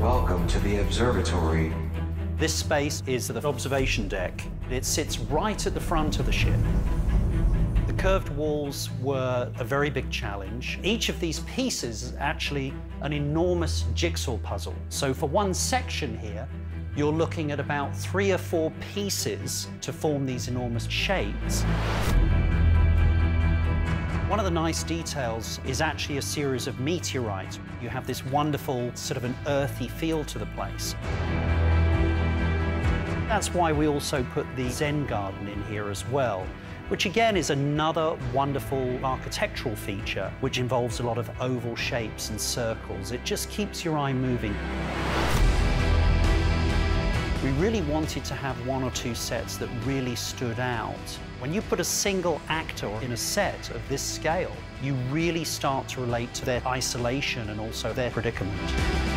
Welcome to the observatory. This space is the observation deck. It sits right at the front of the ship. The curved walls were a very big challenge. Each of these pieces is actually an enormous jigsaw puzzle. So for one section here, you're looking at about 3 or 4 pieces to form these enormous shapes. One of the nice details is actually a series of meteorites. You have this wonderful sort of an earthy feel to the place. That's why we also put the Zen garden in here as well, which again is another wonderful architectural feature which involves a lot of oval shapes and circles. It just keeps your eye moving. We really wanted to have 1 or 2 sets that really stood out. When you put a single actor in a set of this scale, you really start to relate to their isolation and also their predicament.